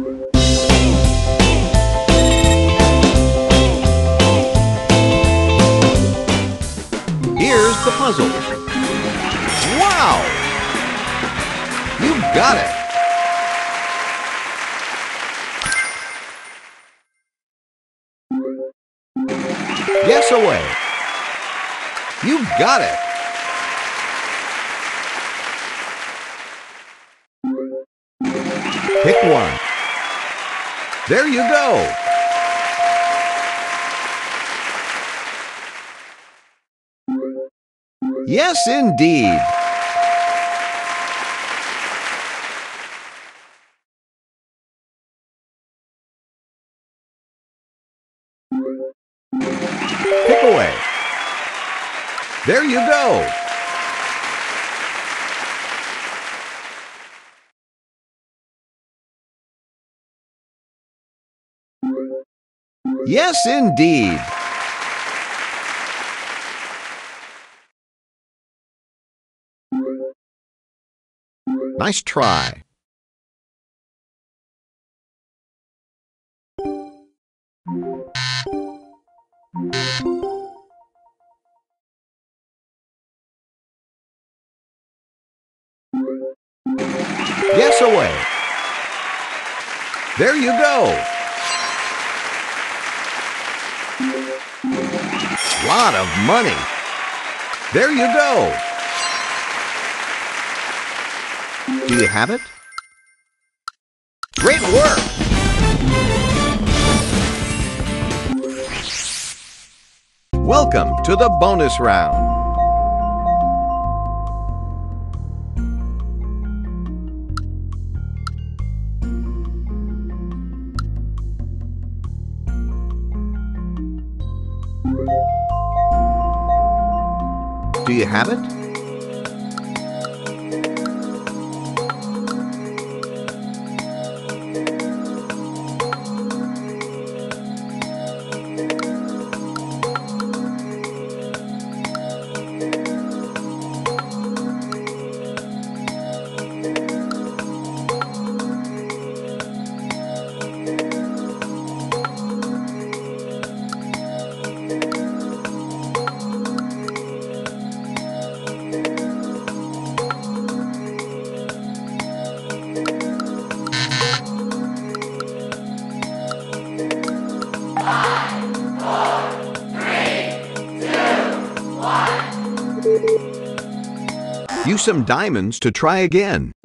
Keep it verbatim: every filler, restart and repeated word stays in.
Here's the puzzle. Wow! You got it! Guess away. You got it! Pick one. There you go! Yes, indeed! Pick away. There you go! Yes, indeed! Nice try. Guess away. There you go. Lot of money. There you go. Do you have it? Great work! Welcome to the bonus round. Do you have it? Use some diamonds to try again.